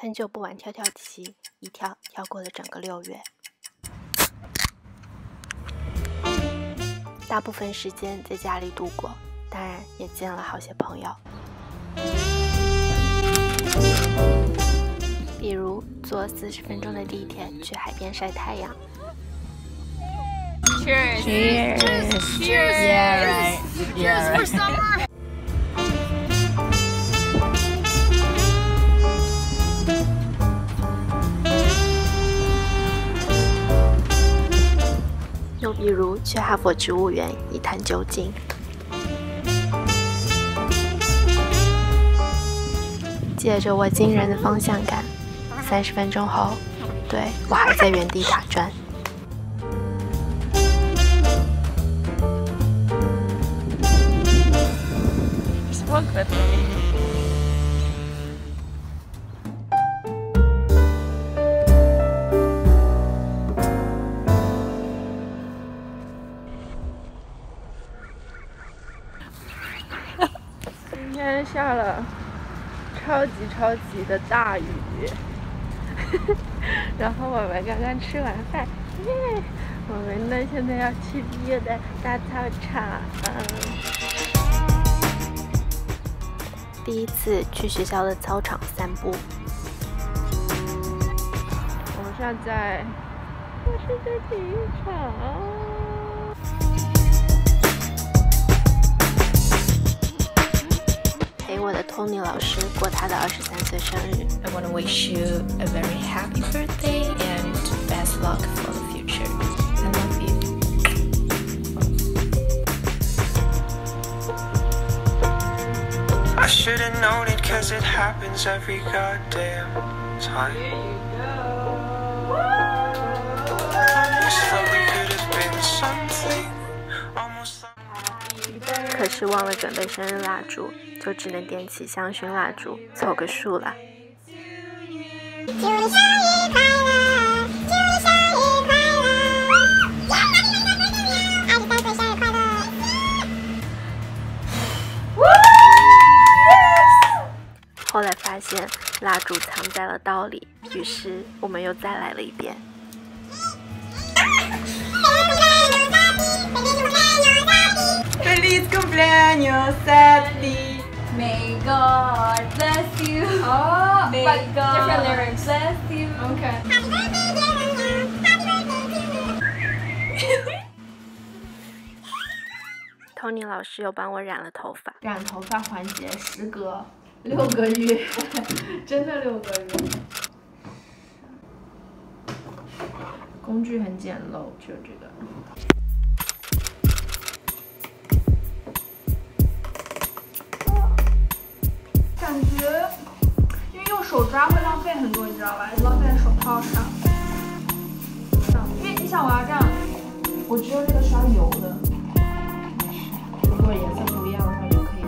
很久不玩跳跳棋，一跳跳过了整个6月。大部分时间在家里度过，当然也见了好些朋友。比如坐40分钟的地铁去海边晒太阳。 Cheers! Cheers! Cheers! Yeah, right. Cheers for summer! 又比如去哈佛植物园一探究竟。借着我惊人的方向感，30分钟后，对，我还在原地打转。 Smoke with me. 今天下了超级的大雨，然后我们刚刚吃完饭，耶！我们呢现在要去毕业的大操场。 第一次去学校的操场散步。 我们现在是在体育场。 陪我的 Tony 老师过他的23岁生日。 I want to wish you a very happy birthday and best luck for the future. I love you. I should have known it 'cause it happens every goddamn time. This slowly could have been something almost like 可是忘了准备生日蜡烛，就只能点起香薰蜡烛，凑个数了。 祝你生日快乐！祝你生日快乐！爱你3岁生日快乐！ 后来发现蜡烛藏在了刀里，于是我们又再来了一遍。 Feliz cumpleaños, Sandy. May God bless you. Oh, May but God different lyrics. bless you. Okay. Happy birthday, dear Anya. Happy birthday to you. Tony 老师又帮我染了头发。 染头发环节时隔6个月，真的6个月。工具很简陋，就这个。感觉因为用手抓会浪费很多，你知道吧？浪费在手套上。因为你想我要这样，我只有这个刷油的。如果颜色不一样的话就可以。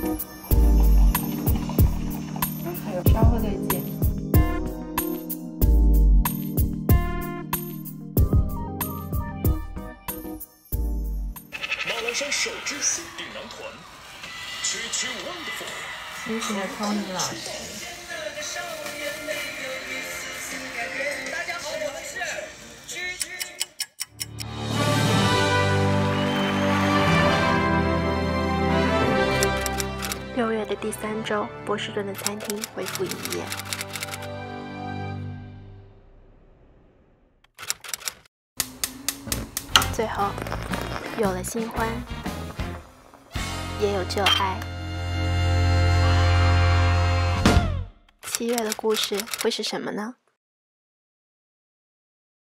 还有稍后再见。 马栏山手之属定囊团，区区 wonderful。 谢谢 Tony 老师。 6月的第3周，波士顿的餐厅恢复营业。最后，有了新欢，也有旧爱。7月的故事会是什么呢？